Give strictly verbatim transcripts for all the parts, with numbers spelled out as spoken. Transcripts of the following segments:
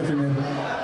primeiro.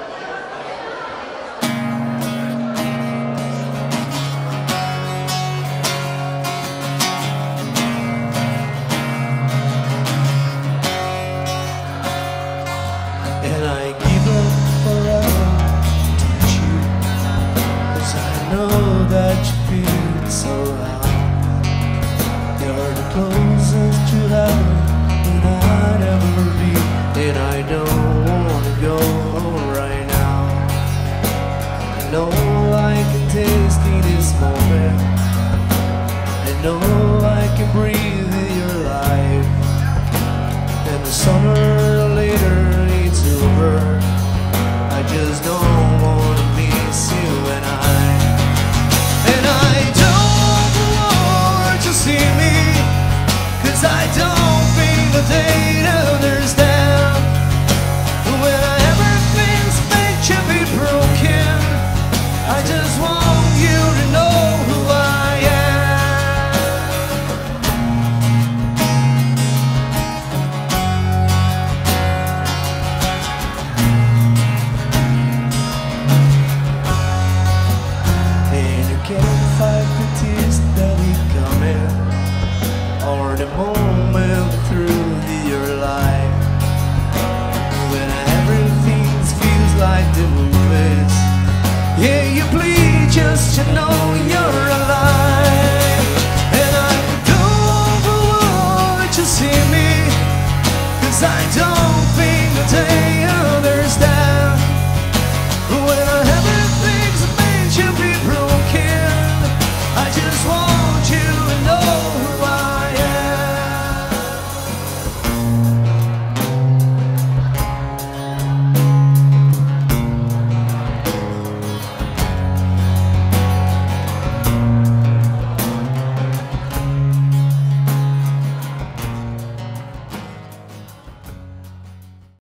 And I give up forever to you, 'cause I know that you feel so high. You're the closest to heaven that I'd ever be, and I don't wanna go right now. I know I can taste in this moment, I know I can breathe in your life, and the summer